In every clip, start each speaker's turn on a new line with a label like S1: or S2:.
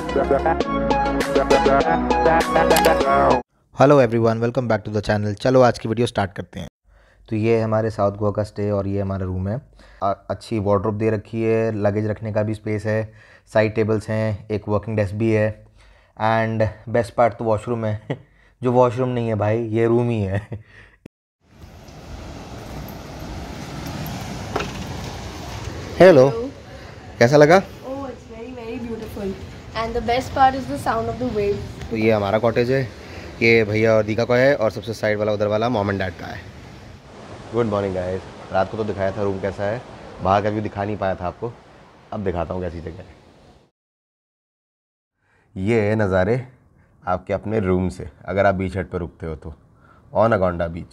S1: Hello everyone, welcome back to the channel. चलो आज की वीडियो स्टार्ट करते हैं। तो ये है हमारे साउथ गोवा का स्टे और ये हमारा रूम है। अच्छी वार्डरोब दे रखी है, लगेज रखने का भी स्पेस है, साइड टेबल्स हैं, एक वर्किंग डेस्क भी है एंड बेस्ट पार्ट तो वॉशरूम है जो वॉशरूम नहीं है भाई, ये रूम ही है। हेलो, कैसा लगा?
S2: Oh, it's very very beautiful. And the best part is the sound of the waves.
S1: तो ये हमारा कॉटेज है, ये भैया और दीका का है और सबसे साइड वाला उधर वाला मॉम एंड डैड का है। Good morning guys. रात को तो दिखाया था रूम कैसा है, बाहर का व्यू दिखा नहीं पाया था आपको, अब दिखाता हूँ कैसी जगह है। ये है नज़ारे आपके अपने रूम से अगर आप बीच हट पर रुकते हो तो, ऑन अगोंडा बीच।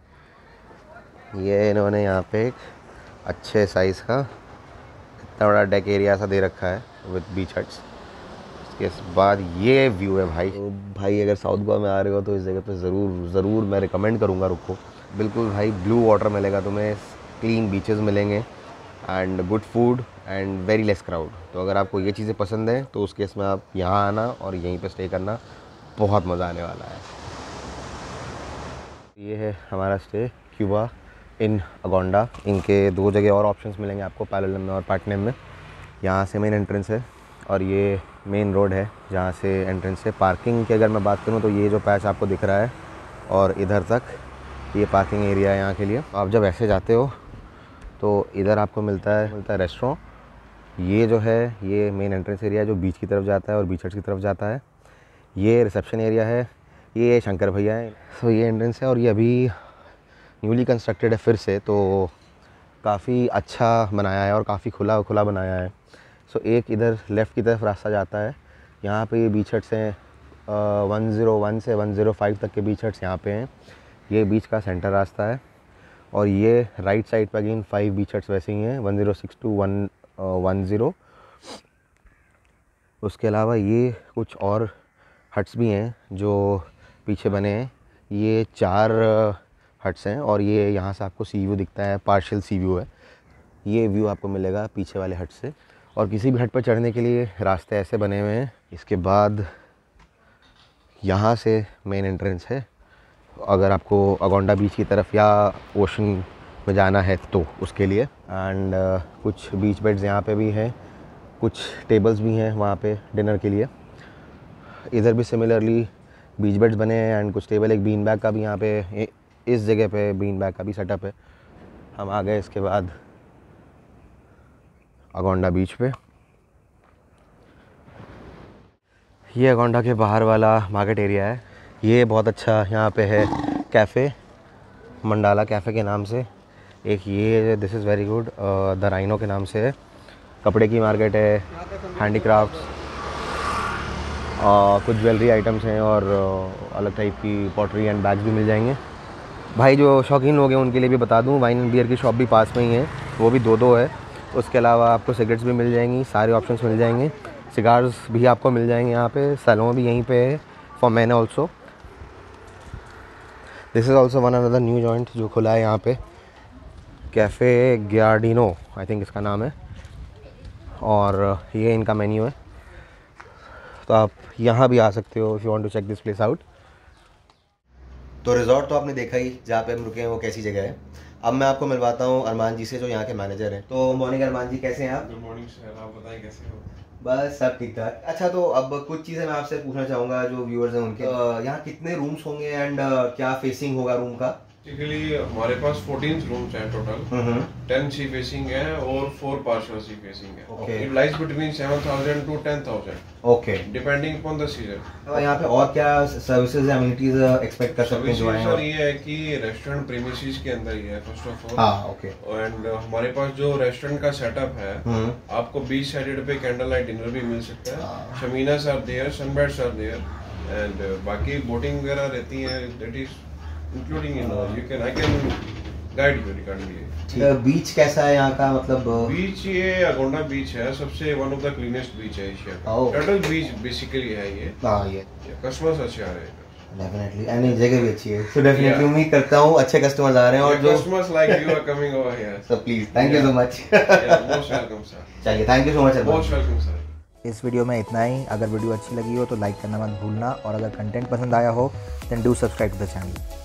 S1: ये इन्होंने यहाँ पे एक अच्छे साइज़ का इतना बड़ा डेक एरिया सा दे रखा है विद बीच हट्स। इसके बाद ये व्यू है भाई। तो भाई अगर साउथ गोवा में आ रहे हो तो इस जगह पे ज़रूर मैं रिकमेंड करूँगा रुको। बिल्कुल भाई ब्लू वाटर मिलेगा तुम्हें, क्लीन बीचेस मिलेंगे and good food and very less crowd. तो अगर आपको ये चीज़ें पसंद हैं तो उस केस में आप यहाँ आना और यहीं पे स्टे करना, बहुत मज़ा आने वाला है। ये है हमारा स्टे क्यूबा इन अगोंडा। इनके दो जगह और ऑप्शंस मिलेंगे आपको, पैलोलम में और पाटनेम में। यहाँ से मेन एंट्रेंस है और ये मेन रोड है जहाँ से एंट्रेंस है। पार्किंग की अगर मैं बात करूँ तो ये जो पैच आपको दिख रहा है और इधर तक ये पार्किंग एरिया है यहाँ के लिए। आप जब ऐसे जाते हो तो इधर आपको मिलता है रेस्टोरेंट। ये जो है ये मेन एंट्रेंस एरिया है जो बीच की तरफ जाता है और बीच हट की तरफ जाता है। ये रिसेप्शन एरिया है, ये शंकर भैया है। तो ये एंट्रेंस है और ये अभी न्यूली कंस्ट्रक्टेड है फिर से, तो काफ़ी अच्छा बनाया है और काफ़ी खुला बनाया है। सो एक इधर लेफ़्ट की तरफ रास्ता जाता है, यहाँ पे ये बीच हट्स हैं 101 से 105 तक के बीच हट्स यहाँ पे हैं। ये बीच का सेंटर रास्ता है और ये राइट साइड पर अगेन 5 बीच हट्स वैसे ही हैं 106 टू 110। उसके अलावा ये कुछ और हट्स भी हैं जो पीछे बने हैं। ये 4 हट्स हैं और ये यहाँ से आपको सी व्यू दिखता है, पार्शियल सी व्यू है। ये व्यू आपको मिलेगा पीछे वाले हट से। और किसी भी हट पर चढ़ने के लिए रास्ते ऐसे बने हुए हैं। इसके बाद यहाँ से मेन एंट्रेंस है अगर आपको अगोंडा बीच की तरफ या ओशन में जाना है तो उसके लिए। एंड कुछ बीच बेड्स यहाँ पे भी हैं, कुछ टेबल्स भी हैं वहाँ पे डिनर के लिए। इधर भी सिमिलरली बीच बेड्स बने हैं एंड कुछ टेबल, एक बीन बैग का भी यहाँ पे इस जगह पे बीन बैग का भी सेटअप है। हम आ गए इसके बाद अगोंडा बीच पे। ये अगोंडा के बाहर वाला मार्केट एरिया है। ये बहुत अच्छा यहाँ पे है कैफ़े, मंडाला कैफ़े के नाम से। एक ये this is very good the rhino के नाम से है। कपड़े की मार्केट है, हैंडीक्राफ्ट्स, कुछ ज्वेलरी आइटम्स हैं और अलग टाइप की पॉटरी एंड बैग्स भी मिल जाएंगे। भाई जो शौकीन लोग हैं उनके लिए भी बता दूं, वाइन एंड बियर की शॉप भी पास में ही है, वो भी 2 है। उसके अलावा आपको सिगरेट्स भी मिल जाएंगी, सारे ऑप्शंस मिल जाएंगे। सिगार्स भी आपको मिल जाएंगे यहाँ पे। सैलून भी यहीं पे है for man also. This is also one another new joint जो खुला है यहाँ पे, कैफ़े गियार्डिनो आई थिंक इसका नाम है। और ये इनका मेन्यू है, तो आप यहाँ भी आ सकते हो if you want to check this place out. तो रिजॉर्ट तो आपने देखा ही, जहाँ पे हम रुके हैं वो कैसी जगह है। अब मैं आपको मिलवाता हूँ अरमान जी से जो यहाँ के मैनेजर हैं। तो मॉर्निंग अरमान जी, कैसे हैं आप?
S3: गुड मॉर्निंग सर, आप बताएं कैसे हो?
S1: बस सब ठीक ठाक। अच्छा, तो अब कुछ चीज़ें मैं आपसे पूछना चाहूँगा जो व्यूअर्स हैं उनके। यहाँ कितने रूम्स होंगे एंड क्या फेसिंग होगा रूम का?
S3: बेसिकली हमारे पास 14 रूम्स हैं टोटल। 10 सी फेसिंग है और 4 पार्शियल सी फेसिंग है।
S1: Okay.
S3: It lies between 7,000 to 10,000
S1: okay.
S3: Depending upon the season.
S1: यहाँ पे और क्या सर्विसेज या एमिनिटीज एक्सपेक्ट कर सकते हैं जो आए?
S3: सर ये है कि रेस्टोरेंट प्रीमिसेस के अंदर ही है फर्स्ट ऑफ ऑल।
S1: हाँ, ओके।
S3: एंड हमारे पास जो रेस्टोरेंट का सेटअप है, आपको बीच साइड पे कैंडल लाइट डिनर भी मिल सकता है। शमीनास are there, sunbeds are there and बाकी बोटिंग वगैरह रहती है, that is including in you can I can guide you regarding.
S1: Beach कैसा है यहाँ का? मतलब
S3: बीच ये अगोंडा बीच है, सबसे one of the cleanest beach है एशिया का। टर्टल बीच बेसिकली है ये। हाँ, ये कस्टमर्स अच्छे आ रहे हैं
S1: डेफिनेटली, एंड जगह भी अच्छी है। सो डेफिनेटली उम्मीद करता हूँ अच्छे कस्टमर्स आ रहे हैं और जो
S3: customers like you are coming over here.
S1: So please thank you so much.
S3: Most welcome sir.
S1: चलिए, thank you so much.
S3: Most welcome sir.
S4: इस वीडियो में इतना ही। अगर वीडियो अच्छी लगी हो तो लाइक करना मत भूलना, और अगर कंटेंट पसंद आया हो then do subscribe to the channel.